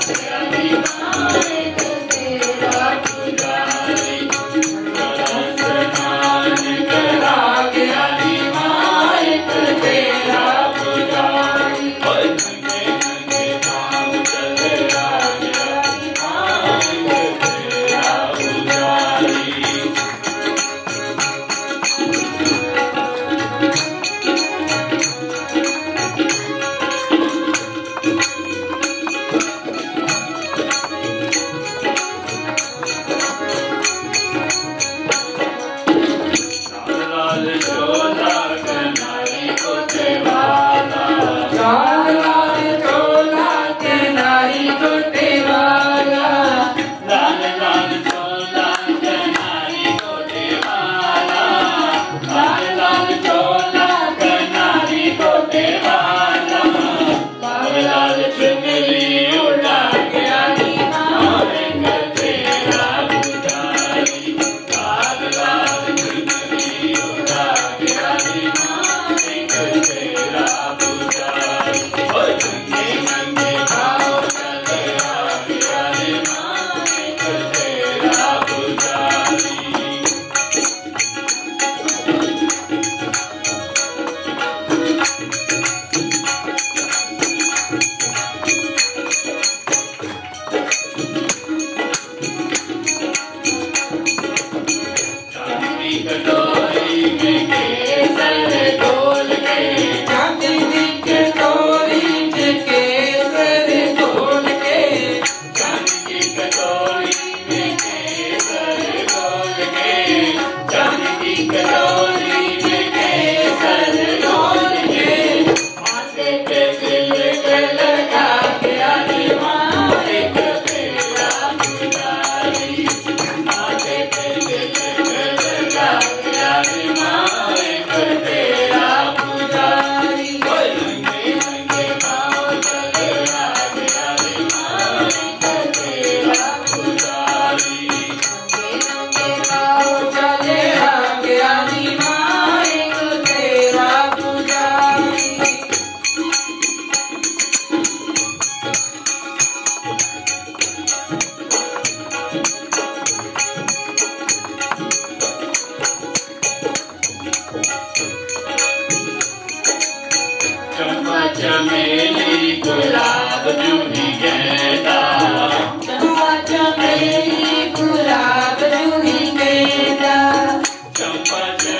चमेली गुलाब जूही गेंदा, चंपा चमेली गुलाब जूही गेंदा, चंपा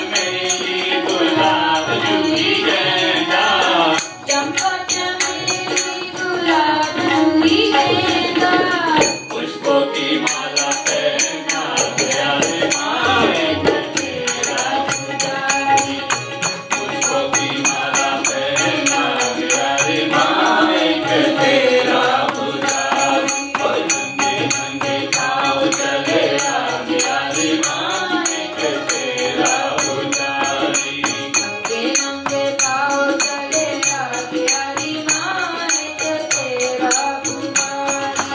चमेली गुलाब जूही गेंदा, चंपा चमेली गुलाब जूही गेंदा, पुष्पों की माला पहना गया रे माए तेरा पुजारी, पुष्पों की माला पहना गया रे माए तेरा पुजारी, नंगे नंगे पाँव चले आ गया रे माए तेरा पुजारी, नंगे नंगे पाँव चले आ गया रे माए तेरा पुजारी।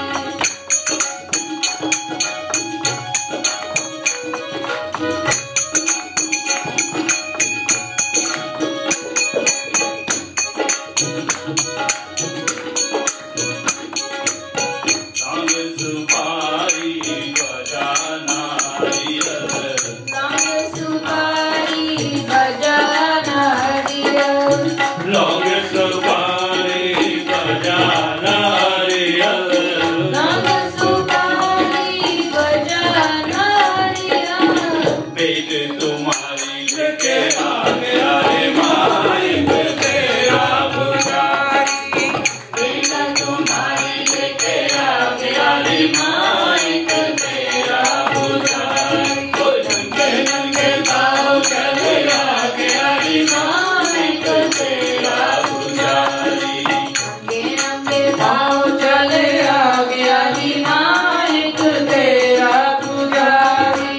रंग सुपारी बजाना रियल, रंग सुपारी बजाना रियल, रंग सुपारी बजाना रियल, रंग सुपारी बजाना रियल, पेट तुम्हारी लेके आ गया रे माए तेरा पुजारी, पेट तुम्हारी लेके आ गया रे माए तेरा पुजारी, नंगे नंगे पाँव चले आ गया रे माए तेरा पुजारी, नंगे नंगे पाँव चले आ गया रे माए तेरा पुजारी।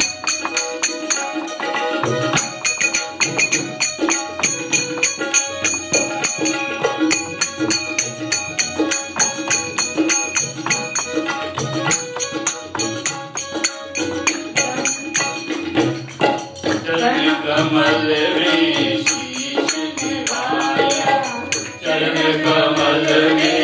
चरण कमल में शीश निभाया, चरण कमल में